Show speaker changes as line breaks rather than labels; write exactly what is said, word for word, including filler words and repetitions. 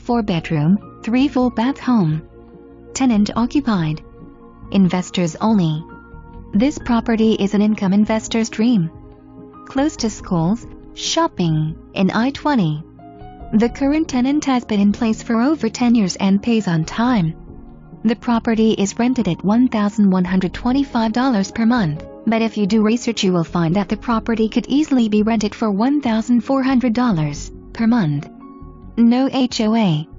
four bedroom, three full bath home. Tenant occupied. Investors only. This property is an income investor's dream. Close to schools, shopping, and I twenty. The current tenant has been in place for over ten years and pays on time. The property is rented at one thousand one hundred twenty-five dollars per month, but if you do research you will find that the property could easily be rented for one thousand four hundred dollars per month. No H O A.